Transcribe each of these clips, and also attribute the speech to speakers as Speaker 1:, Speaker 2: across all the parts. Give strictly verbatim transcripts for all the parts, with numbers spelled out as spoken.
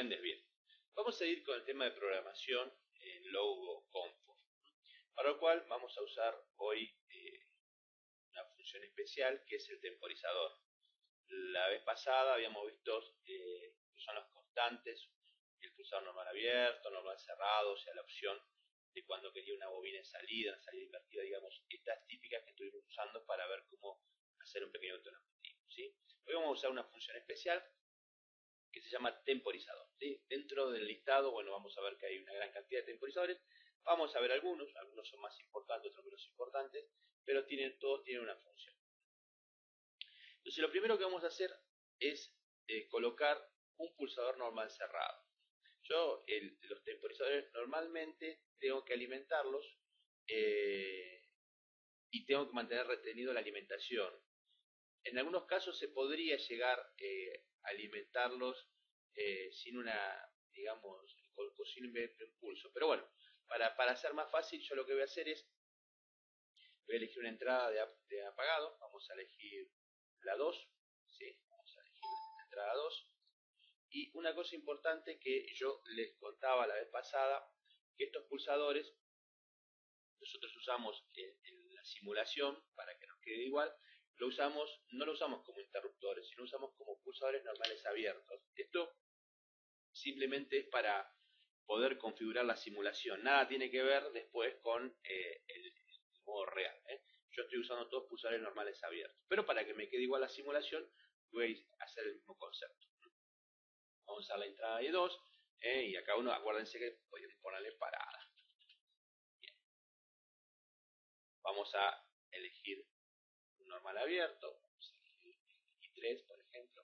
Speaker 1: andes bien. Vamos a ir con el tema de programación en Logo Comfort, para lo cual vamos a usar hoy eh, una función especial que es el temporizador. La vez pasada habíamos visto eh, que son los constantes, el pulsador normal abierto, normal cerrado, o sea la opción de cuando quería una bobina en salida, en salida invertida, digamos, estas típicas que estuvimos usando para ver cómo hacer un pequeño autonamativo, ¿sí? Hoy vamos a usar una función especial que se llama temporizador, ¿sí? Dentro del listado, bueno, vamos a ver que hay una gran cantidad de temporizadores. Vamos a ver algunos, algunos son más importantes, otros menos importantes, pero tienen, todos tienen una función. Entonces lo primero que vamos a hacer es eh, colocar un pulsador normal cerrado. Yo el, los temporizadores normalmente tengo que alimentarlos eh, y tengo que mantener retenido la alimentación. En algunos casos se podría llegar eh, a alimentarlos eh, sin una, digamos, con, con sin un impulso. Pero bueno, para, para hacer más fácil, yo lo que voy a hacer es, voy a elegir una entrada de, de apagado, vamos a elegir la dos, ¿sí? Vamos a elegir la entrada dos. Y una cosa importante que yo les contaba la vez pasada, que estos pulsadores, nosotros usamos en, en la simulación, para que nos quede igual, lo usamos, no lo usamos como interruptores, sino usamos como pulsadores normales abiertos. Esto simplemente es para poder configurar la simulación. Nada tiene que ver después con eh, el, el modo real, ¿eh? Yo estoy usando todos pulsadores normales abiertos. Pero para que me quede igual la simulación, voy a hacer el mismo concepto. Vamos a la entrada de dos, ¿eh? Y acá uno, acuérdense que podemos ponerle parada. Bien. Vamos a elegir un normal abierto. Vamos a elegir I tres, por ejemplo.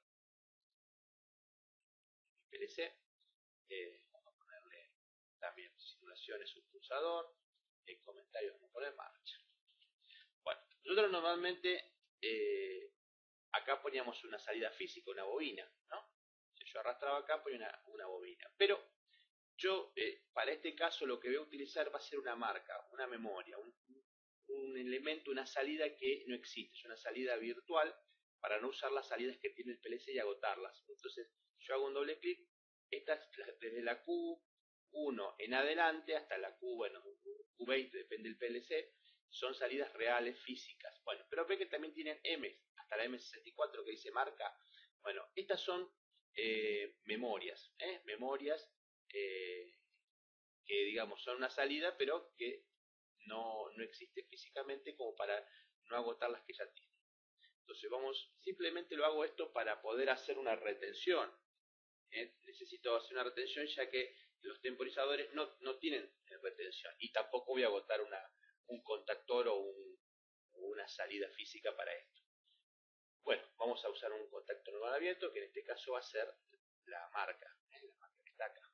Speaker 1: P L C. Eh, vamos a ponerle también simulación es un pulsador. En comentarios vamos a poner marcha. Bueno, nosotros normalmente eh, acá poníamos una salida física, una bobina, ¿no? Si yo arrastraba acá, ponía una, una bobina. Pero yo, eh, para este caso, lo que voy a utilizar va a ser una marca, una memoria, un, un elemento, una salida que no existe. Es una salida virtual para no usar las salidas que tiene el P L C y agotarlas. Entonces, yo hago un doble clic. Estas, desde la Q uno en adelante hasta la Q, bueno, Q veinte, depende del P L C, son salidas reales, físicas. Bueno, pero ve que también tienen M, hasta la M sesenta y cuatro que dice marca. Bueno, estas son eh, memorias, ¿eh? memorias eh, que digamos son una salida, pero que no, no existe físicamente como para no agotar las que ya tiene. Entonces vamos, simplemente lo hago esto para poder hacer una retención. ¿eh? Necesito hacer una retención ya que los temporizadores no, no tienen retención y tampoco voy a agotar una, un contactor o, un, o una salida física para esto. Bueno, vamos a usar un contacto normal abierto que en este caso va a ser la marca, ¿eh? la marca que está acá,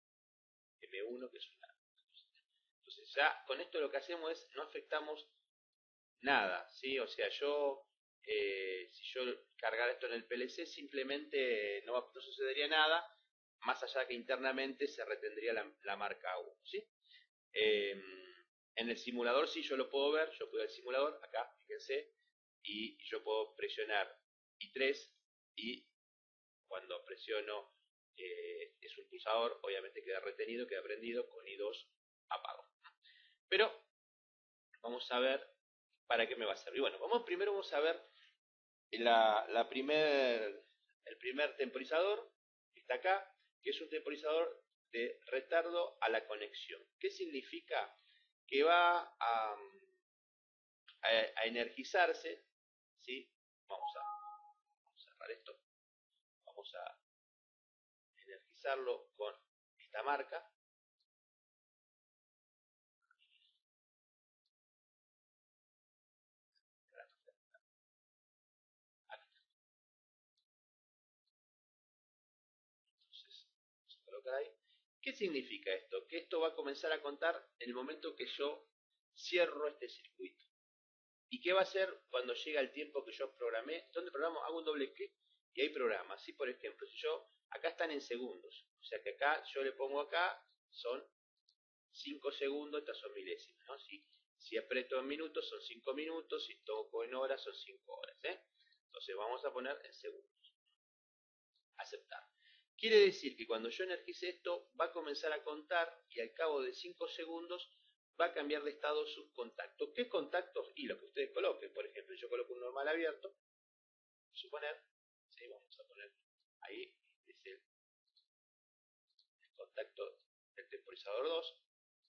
Speaker 1: M uno, que es una. Entonces ya con esto lo que hacemos es no afectamos nada, ¿sí? O sea, yo eh, si yo cargara esto en el P L C simplemente no, no sucedería nada, más allá de que internamente se retendría la, la marca uno, ¿sí? Eh, en el simulador sí yo lo puedo ver, yo puedo ver el simulador, acá, fíjense, y yo puedo presionar I tres y cuando presiono eh, es un pulsador, obviamente queda retenido, queda prendido, con I dos apago. Pero vamos a ver para qué me va a servir. Bueno, vamos primero vamos a ver la, la primer, el primer temporizador que está acá, que es un temporizador de retardo a la conexión. ¿Qué significa? Que va a, a, a energizarse, ¿sí? Vamos a, vamos a cerrar esto, vamos a energizarlo con esta marca. Entonces, vamos a colocar ahí. ¿Qué significa esto? Que esto va a comenzar a contar en el momento que yo cierro este circuito. ¿Y qué va a hacer cuando llega el tiempo que yo programé? ¿Dónde programo? Hago un doble clic y ahí programa. Así, por ejemplo, si yo, acá están en segundos. O sea que acá yo le pongo acá, son cinco segundos, estas son milésimas, ¿no? Si, si aprieto en minutos son cinco minutos, si toco en horas son cinco horas, ¿eh? Entonces vamos a poner en segundos. Aceptar. Quiere decir que cuando yo energice esto, va a comenzar a contar y al cabo de cinco segundos va a cambiar de estado sus contactos. ¿Qué contactos? Y lo que ustedes coloquen. Por ejemplo, yo coloco un normal abierto. Suponer, ¿sí? Vamos a poner ahí, es el contacto del temporizador dos.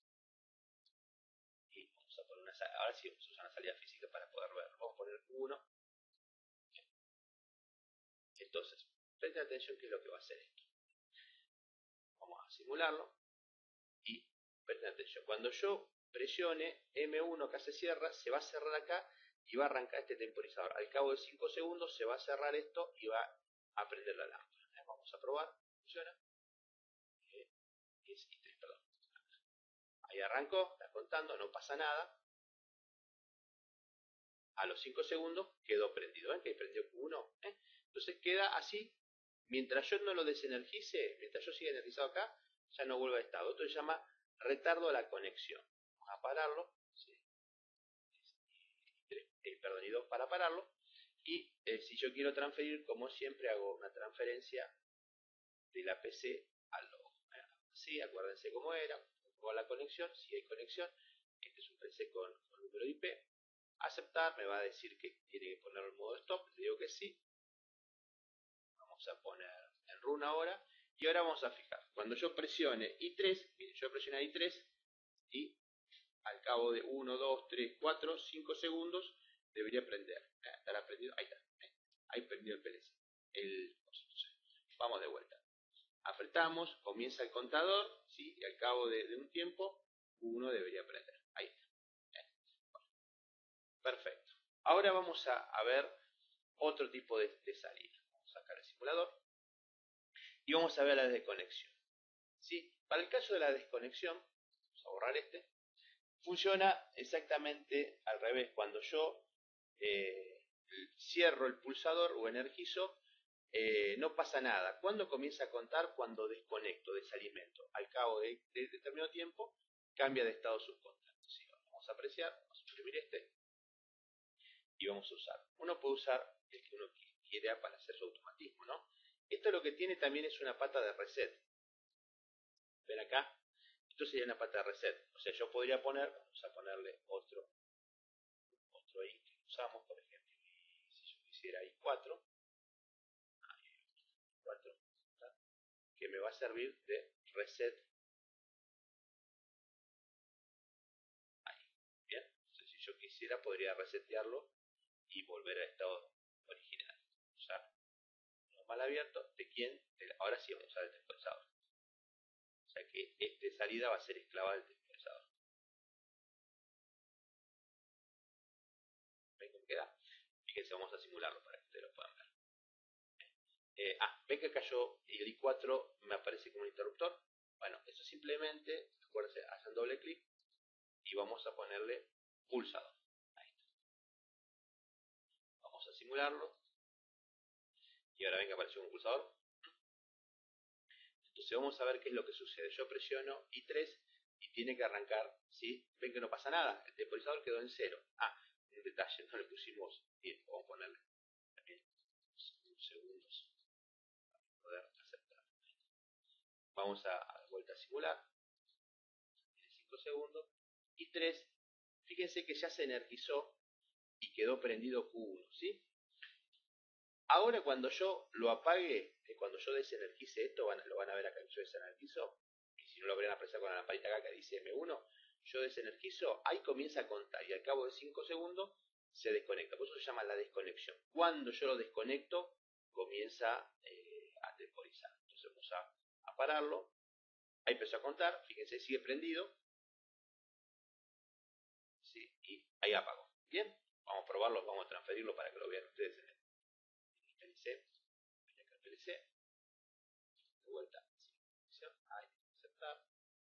Speaker 1: Y vamos a poner una salida. Ahora sí vamos a usar una salida física para poder ver. Vamos a poner uno. Entonces, presten atención qué es lo que va a hacer esto. Vamos a simularlo. Y presten atención. Cuando yo presione eme uno, acá se cierra, se va a cerrar acá y va a arrancar este temporizador. Al cabo de cinco segundos se va a cerrar esto y va a prender la lámpara. Vamos a probar. Funciona. diez y tres, perdón. Ahí arrancó, está contando, no pasa nada. A los cinco segundos quedó prendido. ¿Ven que prendió Q uno? ¿Eh? Entonces queda así. Mientras yo no lo desenergice, mientras yo siga energizado acá, ya no vuelve a estado. Esto se llama retardo a la conexión. Vamos a pararlo. ¿Sí? Eh, perdón, y dos para pararlo. Y eh, si yo quiero transferir, como siempre, hago una transferencia de la P C al logo. Así, acuérdense cómo era. Con la conexión, si hay conexión. Este es un P C con, con número I P. Aceptar, me va a decir que tiene que ponerlo en modo stop. Le digo que sí. Vamos a poner en run ahora. Y ahora vamos a fijar. Cuando yo presione I tres, miren, yo presioné I tres y al cabo de uno, dos, tres, cuatro, cinco segundos debería prender. Eh, estará prendido. Ahí está. Eh, ahí prendió el P L C. El, vamos de vuelta. Apretamos, comienza el contador, ¿sí? Y al cabo de, de un tiempo, uno debería prender. Ahí está. Eh, bueno. Perfecto. Ahora vamos a, a ver otro tipo de, de salida. Vamos a sacar el simulador y vamos a ver la desconexión. ¿Sí? Para el caso de la desconexión, vamos a borrar este, funciona exactamente al revés. Cuando yo eh, cierro el pulsador o energizo, eh, no pasa nada. ¿Cuándo comienza a contar? Cuando desconecto, desalimento. Al cabo de, de determinado tiempo, cambia de estado sus contactos. ¿Sí? Vamos a apreciar, vamos a suprimir este y vamos a usar. Uno puede usar el que uno quiera para hacer su automatismo, ¿no? Esto lo que tiene también es una pata de reset. ¿Ven acá? Esto sería una pata de reset. O sea, yo podría poner, vamos a ponerle otro, otro I que usamos, por ejemplo, si yo quisiera I cuatro, cuatro, que me va a servir de reset. Ahí. Bien. Entonces, si yo quisiera, podría resetearlo y volver al estado original. Usar normal abierto. ¿De quién? De la, ahora sí vamos a usar el temporizador. O sea que esta salida va a ser esclava del temporizador. ¿Ven cómo queda? Fíjense, vamos a simularlo para que ustedes lo puedan ver. Eh, ah, ven que cayó el I cuatro, me aparece como un interruptor. Bueno, eso simplemente, acuérdense, hacen doble clic y vamos a ponerle pulsador. Ahí está. Vamos a simularlo. Y ahora ven que apareció un pulsador. Entonces vamos a ver qué es lo que sucede. Yo presiono I tres y tiene que arrancar, ¿sí? Ven que no pasa nada, el temporizador quedó en cero. Ah, un detalle, no le pusimos tiempo, vamos a ponerle también segundos para poder aceptar. Vamos a, a vuelta a simular, cinco segundos, I tres, fíjense que ya se energizó y quedó prendido Q uno, ¿sí? Ahora cuando yo lo apague, cuando yo desenergice esto, van, lo van a ver acá que yo desenergizo, y si no lo ven a apreciar con la lamparita acá que dice eme uno, yo desenergizo, ahí comienza a contar y al cabo de cinco segundos se desconecta. Por eso se llama la desconexión. Cuando yo lo desconecto, comienza eh, a temporizar. Entonces vamos a, a pararlo. Ahí empezó a contar, fíjense, sigue prendido. ¿Sí? Y ahí apagó. Bien, vamos a probarlo, vamos a transferirlo para que lo vean ustedes en el P L C. Voy acá al P L C. De vuelta, ahí, aceptar.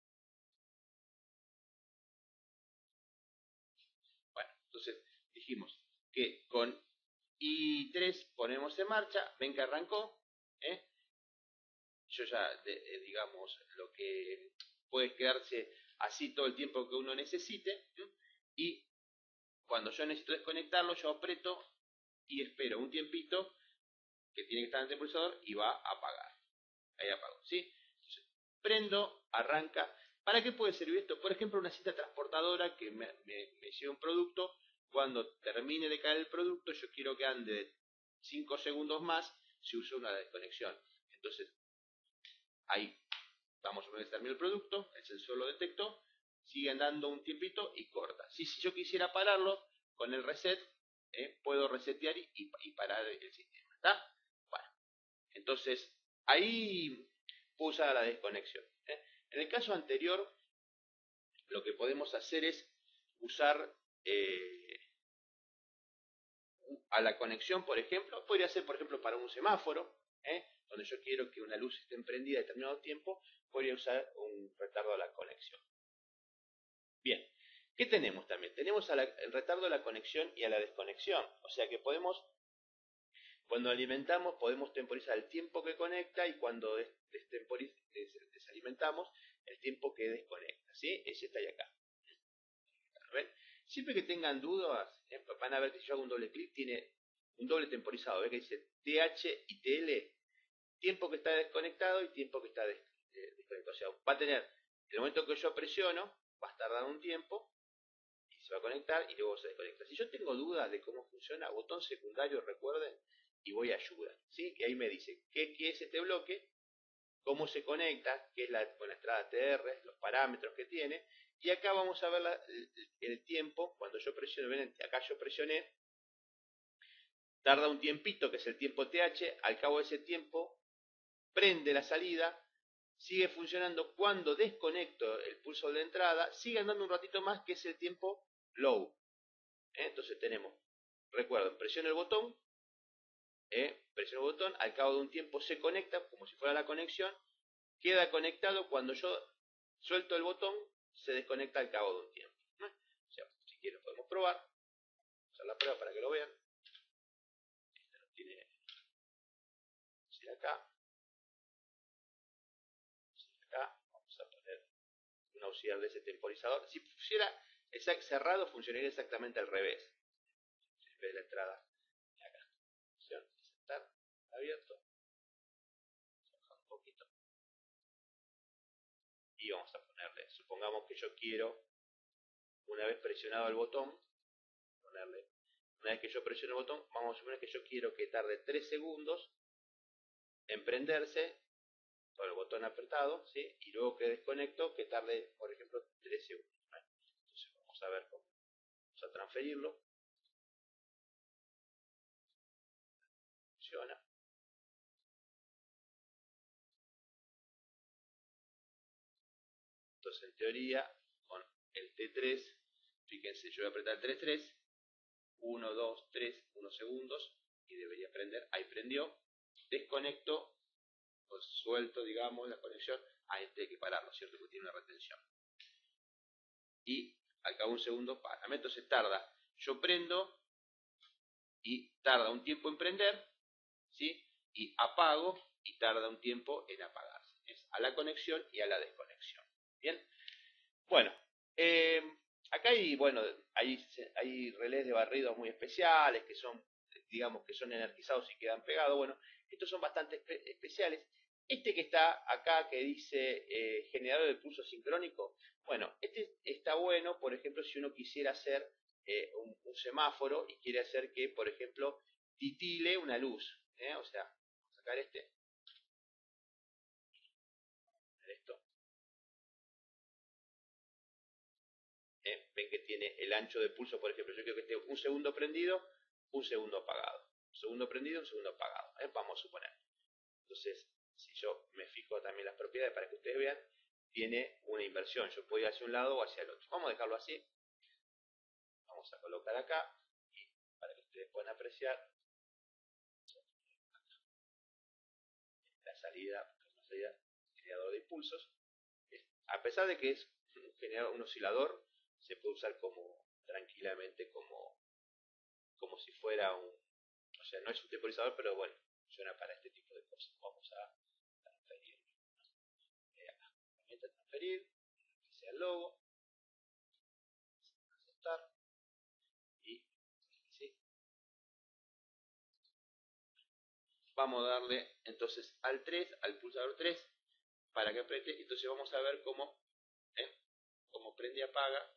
Speaker 1: Bueno, entonces dijimos que con I tres ponemos en marcha, ven que arrancó, ¿eh? Yo ya, de, eh, digamos, lo que puede quedarse así todo el tiempo que uno necesite, ¿eh? Y cuando yo necesito desconectarlo, yo aprieto y espero un tiempito que tiene que estar en el temporizador y va a apagar. ahí apagó, ¿sí? Entonces, prendo, arranca. ¿Para qué puede servir esto? Por ejemplo, una cinta transportadora que me, me, me lleva un producto. Cuando termine de caer el producto, yo quiero que ande cinco segundos más si uso una desconexión. Entonces, ahí vamos a poner que termine el producto, el sensor lo detectó, sigue andando un tiempito y corta. Si, si yo quisiera pararlo, con el reset, eh, puedo resetear y, y parar el sistema. ¿Está? Bueno, entonces, ahí puedo usar la desconexión. ¿eh? En el caso anterior, lo que podemos hacer es usar eh, a la conexión, por ejemplo, podría ser, por ejemplo, para un semáforo, ¿eh? donde yo quiero que una luz esté emprendida a determinado tiempo, podría usar un retardo a la conexión. Bien, ¿qué tenemos también? Tenemos a la, el retardo a la conexión y a la desconexión, o sea que podemos, cuando alimentamos, podemos temporizar el tiempo que conecta y cuando des, destemporiz, des, desalimentamos, el tiempo que desconecta, ¿sí? Ese está ahí acá. ¿Ven? Siempre que tengan dudas, ¿eh? van a ver que si yo hago un doble clic, tiene un doble temporizado, ¿ves? Que dice T H y T L, tiempo que está desconectado y tiempo que está des, eh, desconectado. O sea, va a tener, en el momento que yo presiono, va a estar dando un tiempo, y se va a conectar y luego se desconecta. Si yo tengo dudas de cómo funciona, botón secundario, recuerden, y voy a ayuda, ¿sí? Que ahí me dice qué, qué es este bloque, cómo se conecta, qué es la, con la entrada T R, los parámetros que tiene, y acá vamos a ver la, el, el tiempo, cuando yo presiono, ven, acá yo presioné, tarda un tiempito, que es el tiempo T H, al cabo de ese tiempo, prende la salida, sigue funcionando, cuando desconecto el pulso de entrada, sigue andando un ratito más, que es el tiempo low. ¿Eh? Entonces tenemos, recuerden, presiono el botón, ¿eh? presiono el botón, al cabo de un tiempo se conecta, como si fuera la conexión, queda conectado, cuando yo suelto el botón, se desconecta al cabo de un tiempo. ¿eh? O sea, si quieren podemos probar, hacer la prueba para que lo vean. Este lo tiene acá, acá, vamos a poner un auxiliar de ese temporizador. Si pusiera cerrado, funcionaría exactamente al revés. En vez de la entrada acá. Aceptar, abierto, un poquito. Y vamos a ponerle, supongamos que yo quiero, una vez presionado el botón, ponerle, una vez que yo presiono el botón, vamos a suponer que yo quiero que tarde tres segundos en prenderse, con el botón apretado, ¿sí? Y luego que desconecto, que tarde, por ejemplo, tres segundos. ¿eh? Entonces vamos a ver cómo, vamos a transferirlo. Funciona. Entonces, en teoría, con el T tres, fíjense, yo voy a apretar el tres tres, uno, dos, tres, uno segundos, y debería prender, ahí prendió, desconecto, pues suelto, digamos, la conexión, ahí hay que pararlo, ¿cierto? Porque tiene una retención. Y al cabo de un segundo para. Entonces tarda, yo prendo, y tarda un tiempo en prender, ¿sí? Y apago, y tarda un tiempo en apagarse. Es a la conexión y a la desconexión. Bien. Bueno, eh, acá hay, bueno, hay, hay relés de barridos muy especiales que son, digamos, que son energizados y quedan pegados. Bueno, estos son bastante espe especiales. Este que está acá que dice eh, generador de pulso sincrónico, bueno, este está bueno, por ejemplo, si uno quisiera hacer eh, un, un semáforo y quiere hacer que, por ejemplo, titile una luz. ¿eh? O sea, vamos a sacar este. Esto. ¿Eh? Ven que tiene el ancho de pulso, por ejemplo, yo quiero que esté un segundo prendido, un segundo apagado, un segundo prendido, un segundo apagado, ¿eh? Vamos a suponer. Entonces, si yo me fijo también las propiedades para que ustedes vean, tiene una inversión, yo puedo ir hacia un lado o hacia el otro. Vamos a dejarlo así, vamos a colocar acá, y para que ustedes puedan apreciar la salida, la salida generador de impulsos. A pesar de que es un, generador, un oscilador, se puede usar como tranquilamente como, como si fuera un, o sea, no es un temporizador, pero bueno, funciona para este tipo de cosas. Vamos a transferir. Eh, acá, herramienta transferir, sea el logo, aceptar y ¿sí? vamos a darle entonces al tres, al pulsador tres, para que apriete. Entonces vamos a ver cómo, ¿eh? cómo prende y apaga.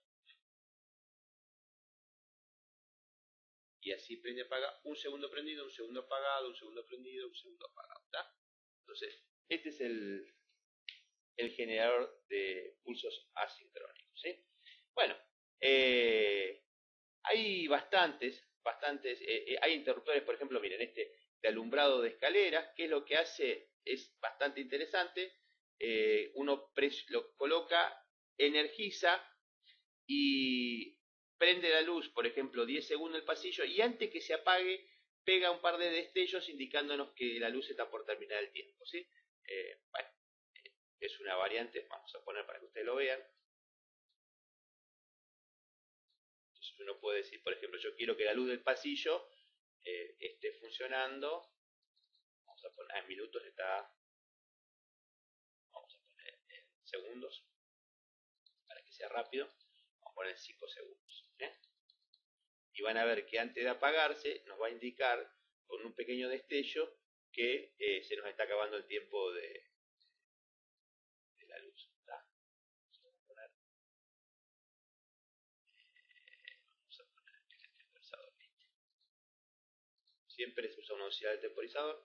Speaker 1: Y así prende y apaga, un segundo prendido, un segundo apagado, un segundo prendido, un segundo apagado. ¿Tá? Entonces, este es el, el generador de pulsos asincrónicos. ¿Sí? Bueno, eh, hay bastantes, bastantes, eh, eh, hay interruptores, por ejemplo, miren, este de alumbrado de escaleras, que es lo que hace, es bastante interesante. Eh, uno lo coloca, energiza y prende la luz, por ejemplo, diez segundos en el pasillo, y antes que se apague, pega un par de destellos indicándonos que la luz está por terminar el tiempo. ¿Sí? Eh, bueno, es una variante, vamos a poner para que ustedes lo vean. Entonces uno puede decir, por ejemplo, yo quiero que la luz del pasillo eh, esté funcionando. Vamos a poner en minutos, está, vamos a poner en segundos, para que sea rápido. Vamos a poner cinco segundos. ¿eh? Y van a ver que antes de apagarse nos va a indicar con un pequeño destello que eh, se nos está acabando el tiempo de, de la luz. ¿tá? Vamos a poner, eh, vamos a poner el temporizador. Siempre se usa una oscilador del temporizador.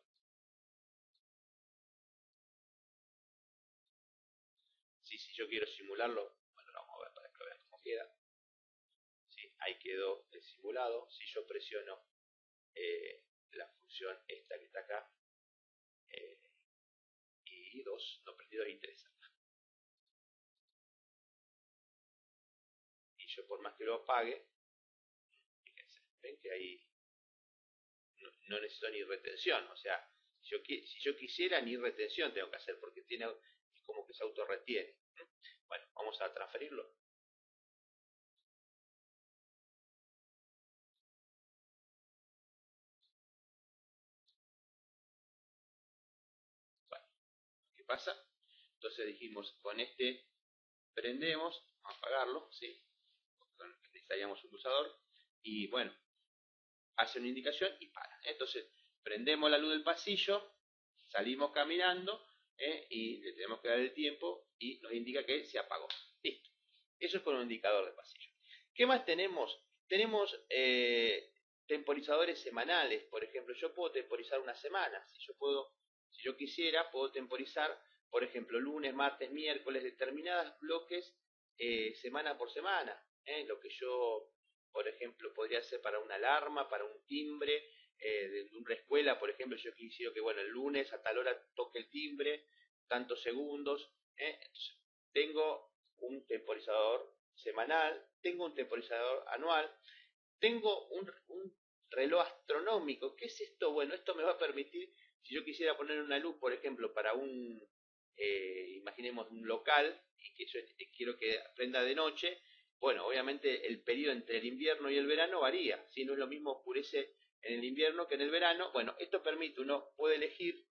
Speaker 1: Sí, si yo quiero simularlo, bueno, lo vamos a ver para que vean cómo queda. ¿Sí? Ahí quedó el simulado. Si yo presiono eh, la función esta que está acá, eh, y dos, no prendí dos y tres. Y yo por más que lo apague, fíjense, ven que ahí no, no necesito ni retención. O sea, si yo, si yo quisiera ni retención tengo que hacer, porque tiene como que se autorretiene. Bueno, vamos a transferirlo. Bueno, ¿qué pasa? Entonces dijimos, con este prendemos, vamos a apagarlo, ¿sí? Necesitaríamos un pulsador y bueno, hace una indicación y para. Entonces, prendemos la luz del pasillo, salimos caminando ¿eh? y le tenemos que dar el tiempo y nos indica que se apagó. Listo. Eso es con un indicador de pasillo. ¿Qué más tenemos? Tenemos eh, temporizadores semanales. Por ejemplo, yo puedo temporizar una semana. Si yo puedo, si yo quisiera, puedo temporizar, por ejemplo, lunes, martes, miércoles, determinados bloques eh, semana por semana. ¿eh? Lo que yo, por ejemplo, podría hacer para una alarma, para un timbre, eh, de una escuela, por ejemplo, yo quisiera que, bueno, el lunes a tal hora toque el timbre, tantos segundos. ¿eh? Entonces, tengo un temporizador semanal, tengo un temporizador anual, tengo un, un reloj astronómico. ¿Qué es esto? Bueno, esto me va a permitir, si yo quisiera poner una luz, por ejemplo, para un, eh, imaginemos un local, y que yo quiero que prenda de noche, bueno, obviamente el periodo entre el invierno y el verano varía, si no es lo mismo oscurece en el invierno que en el verano. Bueno, esto permite, uno puede elegir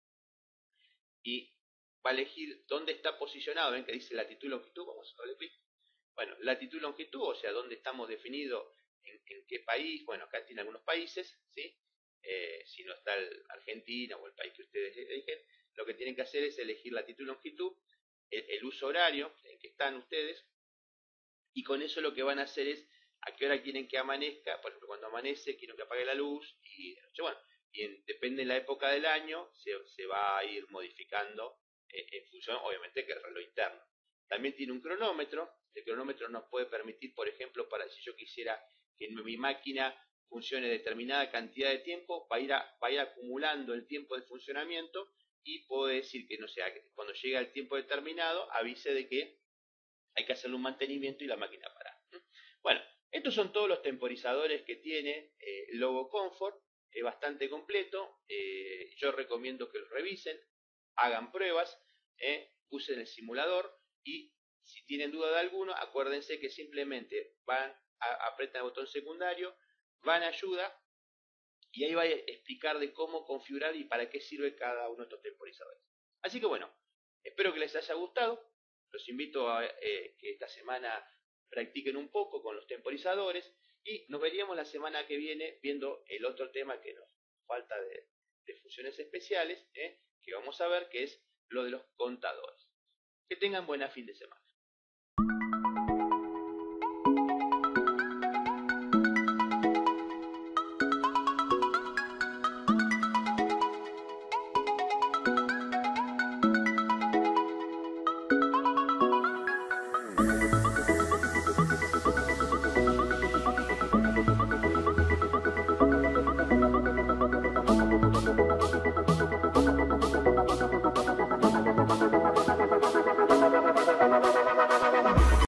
Speaker 1: y va a elegir dónde está posicionado. Ven que dice latitud y longitud, vamos a darle clic. Bueno, latitud y longitud, o sea, dónde estamos definidos, en, en qué país. Bueno, acá tiene algunos países, ¿sí? Eh, si no está el Argentina o el país que ustedes eligen, lo que tienen que hacer es elegir latitud y longitud, el, el uso horario en que están ustedes, y con eso lo que van a hacer es a qué hora quieren que amanezca. Por ejemplo, cuando amanece quiero que apague la luz, y de noche, bueno, y en, depende de la época del año, se, se va a ir modificando eh, en función, obviamente, que el reloj interno. También tiene un cronómetro. El cronómetro nos puede permitir, por ejemplo, para si yo quisiera que mi máquina funcione determinada cantidad de tiempo, va a ir, a, va a ir acumulando el tiempo de funcionamiento, y puedo decir que, no sé, cuando llega el tiempo determinado, avise de que hay que hacerle un mantenimiento y la máquina para. Bueno, estos son todos los temporizadores que tiene eh, Logo Comfort. Es bastante completo. Eh, yo recomiendo que los revisen, hagan pruebas, eh, usen el simulador, y si tienen duda de alguno, acuérdense que simplemente van a apretar el botón secundario, van a ayuda, y ahí va a explicar de cómo configurar y para qué sirve cada uno de estos temporizadores. Así que bueno, espero que les haya gustado. Los invito a eh, que esta semana practiquen un poco con los temporizadores, y nos veríamos la semana que viene viendo el otro tema que nos falta de, de funciones especiales, ¿eh? que vamos a ver, que es lo de los contadores. Que tengan buena fin de semana.